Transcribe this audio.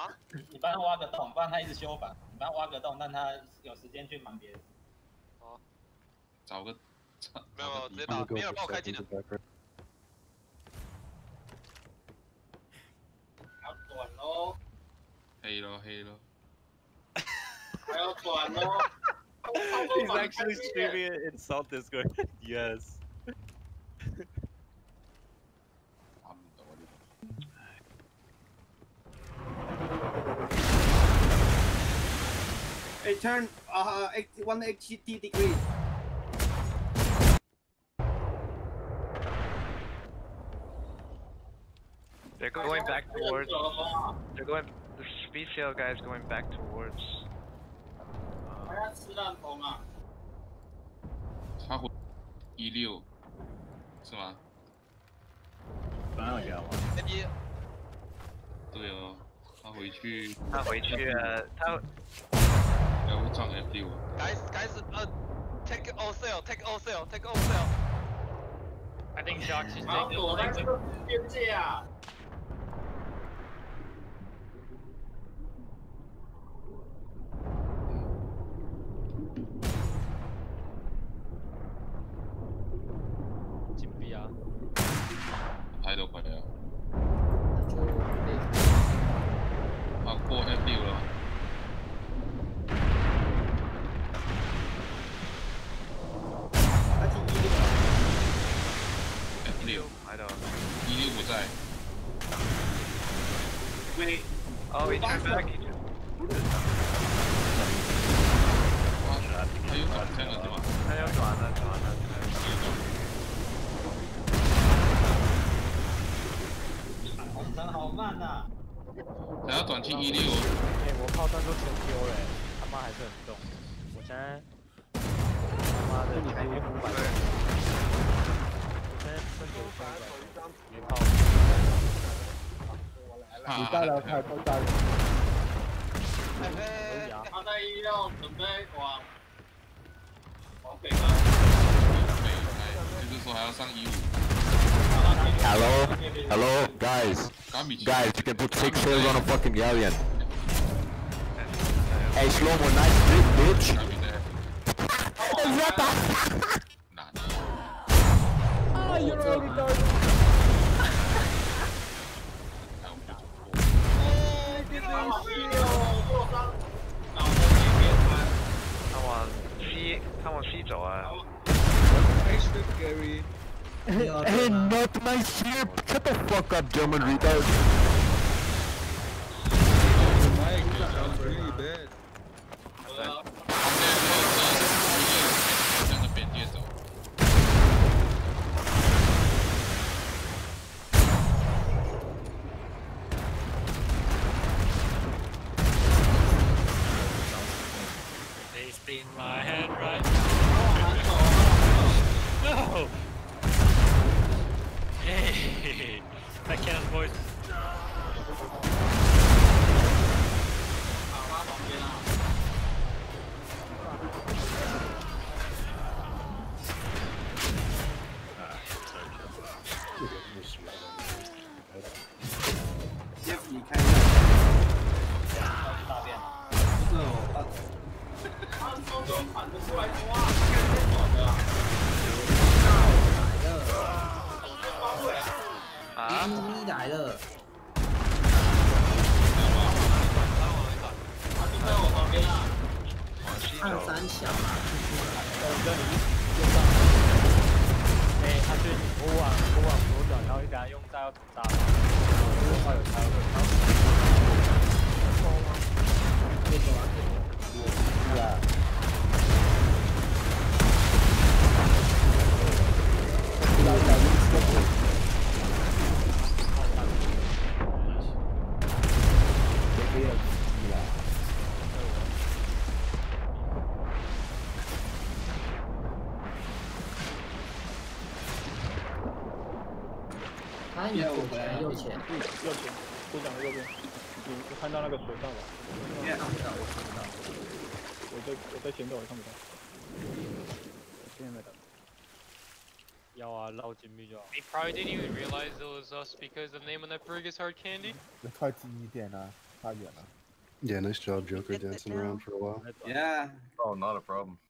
你帮他挖个洞，不然他一直修反。你帮他挖个洞，让他有时间去忙别的。 好， 找个。 没有，直接打，没有人帮我开镜的。 要转喽！ 黑咯黑咯。 还要转喽！ He's actually streaming it in Salt Discord. Yes. It turn 180 degrees. They're going back towards. They're going. The special guys going back towards. 他回16是吗？ 哪有聊啊？ 对哦，他回去。 他回去他。 要会撞 FD 我。 Guys, take all sail, take all sail, take all sail. I think Sharks is taking. 好，躲在这个边界啊！ 拍都回来了。啊，过 F6了。F6， 来的。 16不在。 Wait. Oh, he turned back. 他有转身了是吗？ 他要转了。 红灯好慢呐！ 等下转去16。 哎，我炮弹都全丢了，他妈还是很重。我现在他妈的才500。我现在剩900，没炮。 你带了快都带了。 他在要准备往北方。 就是说还要上15。 Hello, guys, you can put 6 shells on a fucking galleon. Hey, Shlomo, nice trick, bitch. What the? Oh, you're already done. 他往西走啊。 Hey, not my ship! Shut the fuck up, German retard! Sounds really bad. 向着边界走。 They spin my head right. No. Hey, that cannon's voice. 离开。 大便。 不是我。 他抽中反着出来抓。 啊！咪来了。 他就在我旁边啊。 按3小啊。 哎，他去我往左转，然后就给他用炸药炸。就是他有拆会，然后。可以走啊，可以走。是啊。 他右前，右前， 队长的右边，你看到那个水上了？ 你也看不到，我看不到。 我在前头，我看不到。现在没打。 要啊，绕金币就好。 They probably didn't even realize it was us because of the name of that burger's hard candy. 快近一点啊！ 差远了。 Yeah, nice job, Joker, dancing around for a while. Yeah. Oh, not a problem.